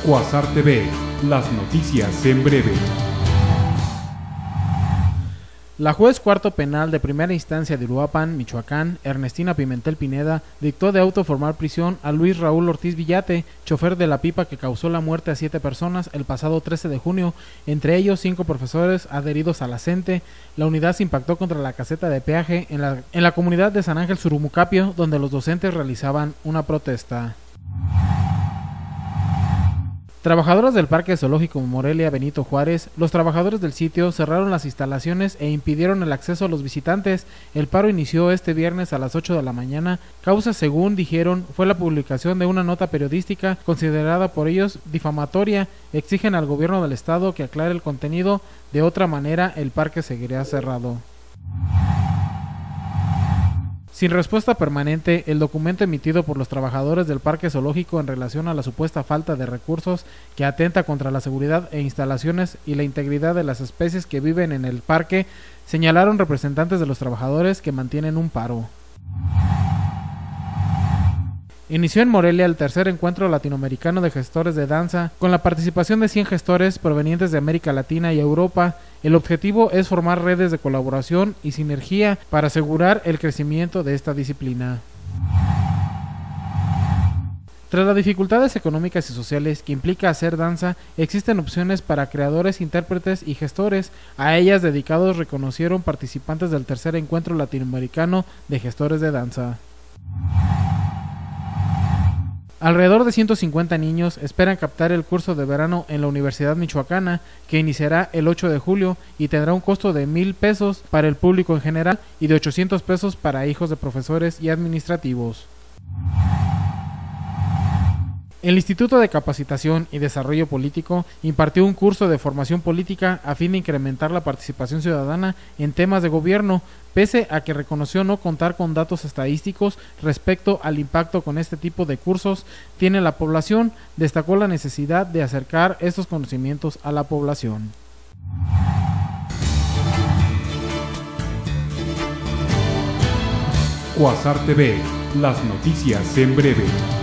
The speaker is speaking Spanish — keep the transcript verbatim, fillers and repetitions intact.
Quasar T V, las noticias en breve. La juez cuarto penal de primera instancia de Uruapan, Michoacán, Ernestina Pimentel Pineda, dictó de auto formal prisión a Luis Raúl Ortiz Villate, chofer de la pipa que causó la muerte a siete personas el pasado trece de junio, entre ellos cinco profesores adheridos a la CENTE. La unidad se impactó contra la caseta de peaje en la, en la comunidad de San Ángel Surumucapio, donde los docentes realizaban una protesta. Trabajadores del Parque Zoológico Morelia Benito Juárez, los trabajadores del sitio cerraron las instalaciones e impidieron el acceso a los visitantes. El paro inició este viernes a las ocho de la mañana. Causa, según dijeron, fue la publicación de una nota periodística considerada por ellos difamatoria. Exigen al gobierno del estado que aclare el contenido, de otra manera el parque seguirá cerrado. Sin respuesta permanente, el documento emitido por los trabajadores del parque zoológico en relación a la supuesta falta de recursos que atenta contra la seguridad e instalaciones y la integridad de las especies que viven en el parque, señalaron representantes de los trabajadores que mantienen un paro. Inició en Morelia el tercer encuentro latinoamericano de gestores de danza, con la participación de cien gestores provenientes de América Latina y Europa. El objetivo es formar redes de colaboración y sinergia para asegurar el crecimiento de esta disciplina. Tras las dificultades económicas y sociales que implica hacer danza, existen opciones para creadores, intérpretes y gestores. A ellas dedicados reconocieron participantes del tercer encuentro latinoamericano de gestores de danza. Alrededor de ciento cincuenta niños esperan captar el curso de verano en la Universidad Michoacana, que iniciará el ocho de julio y tendrá un costo de mil pesos para el público en general y de ochocientos pesos para hijos de profesores y administrativos. El Instituto de Capacitación y Desarrollo Político impartió un curso de formación política a fin de incrementar la participación ciudadana en temas de gobierno, pese a que reconoció no contar con datos estadísticos respecto al impacto con este tipo de cursos tiene la población. Destacó la necesidad de acercar estos conocimientos a la población. Quasar T V, las noticias en breve.